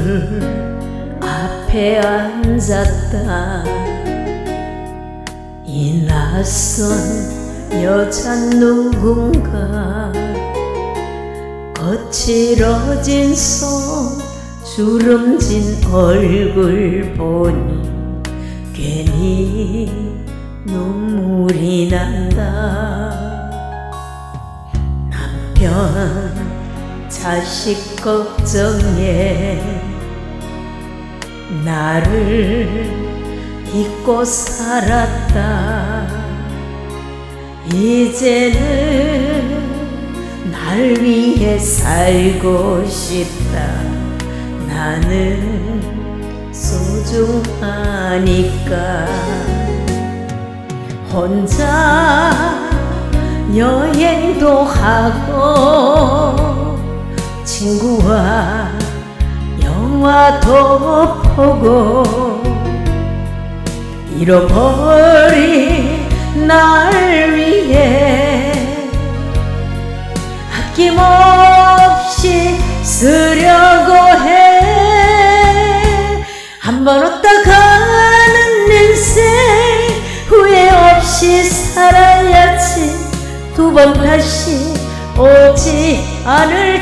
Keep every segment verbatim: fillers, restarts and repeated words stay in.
거울 앞에 앉았다. 이 낯선 여자 누군가 거칠어진 손 주름진 얼굴 보니 괜히 눈물이 난다. 남편 자식 걱정에 나를 잊고 살았다. 이제는 날 위해 살고 싶다. 나는 소중하니까. 혼자 여행도 하고 친구와 영화도 보고 잃어버린 날 위해 아낌없이 쓰려고 해. 한번 왔다 가는 인생 후회 없이 살아야지. 두 번 다시 오지 않을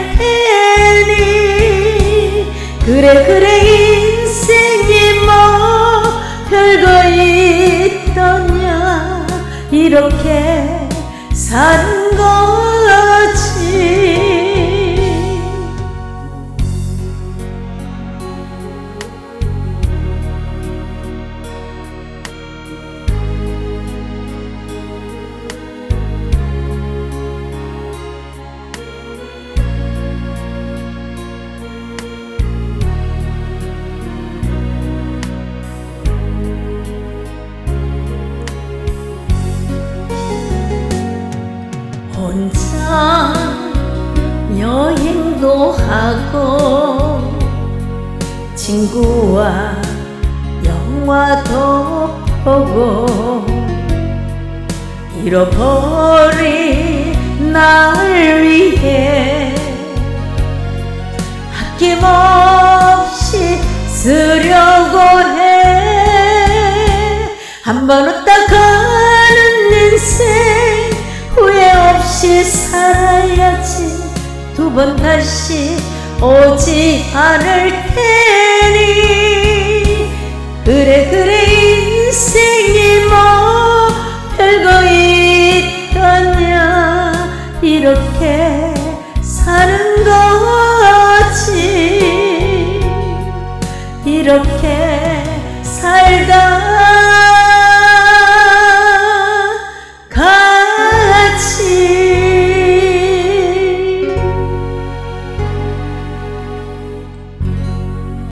테니. 그래 그래 인생이 뭐 별거 있더냐. 이렇게 사는 거지. 혼자 여행도 하고 친구와 영화도 보고 잃어버린 날 위해 아낌없이 쓰려고 해. 한번 왔다 가는 인생 후회 없이 살아야지. 두 번 다시 오지 않을 테니. 그래 그래 인생이 뭐 별거 있더냐. 이렇게 사는 거지. 이렇게 살다